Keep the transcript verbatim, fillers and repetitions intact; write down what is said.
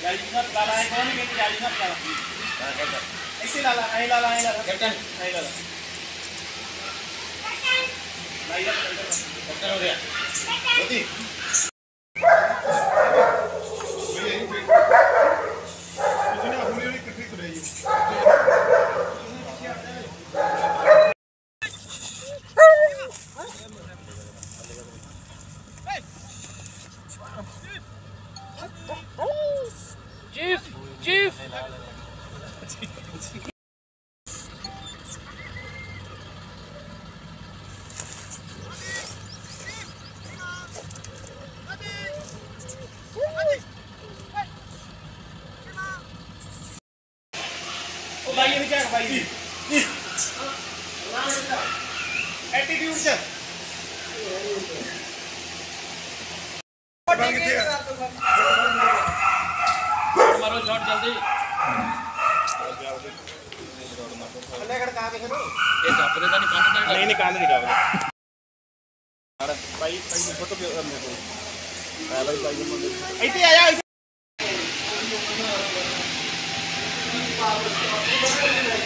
जाली साहब लाला है कौन है कि जाली साहब लाला हां कैसा ऐसे लाला नहीं लाला नहीं लाला कैप्टन नहीं लाला नहीं लाला कैप्टन हो गया होती इसने अपनी भी इकट्ठी करेगी चीफ चीफ ओ भाई ये क्या भाई एटीट्यूड से मारो शॉट जल्दी अल्लाह कड़ कहां पे करो ये चापरे का निकाल दे नहीं निकाल नहीं निकाल अरे भाई भाई फोटो पे मेरे को हां भाई भाई इथे आया इथे